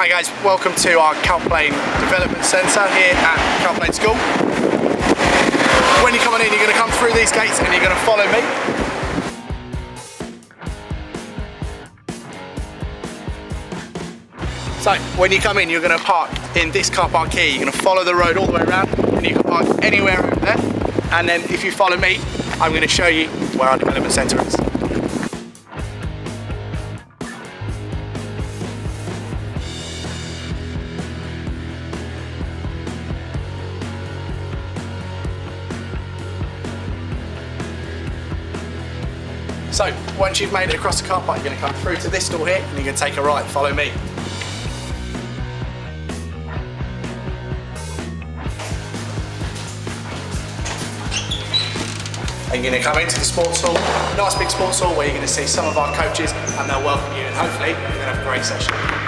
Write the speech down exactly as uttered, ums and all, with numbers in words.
Hi guys, welcome to our Cowplain Development Centre here at Cowplain School. When you're coming in, you're going to come through these gates and you're going to follow me. So, when you come in, you're going to park in this car park here. You're going to follow the road all the way around and you can park anywhere over there. And then if you follow me, I'm going to show you where our development centre is. So, once you've made it across the car park, you're going to come through to this door here and you're going to take a right. Follow me. And you're going to come into the sports hall, nice big sports hall where you're going to see some of our coaches and they'll welcome you and hopefully you're going to have a great session.